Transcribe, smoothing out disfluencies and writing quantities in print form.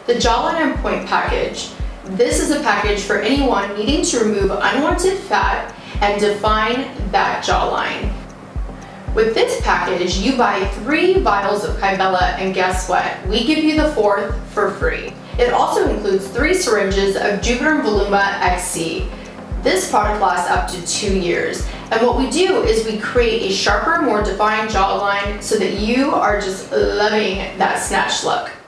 The Jawline and Point package. This is a package for anyone needing to remove unwanted fat and define that jawline. With this package, you buy 3 vials of Kybella, and guess what? We give you the 4th for free. It also includes 3 syringes of Juvederm Voluma XC. This product lasts up to 2 years. And what we do is we create a sharper, more defined jawline so that you are just loving that snatched look.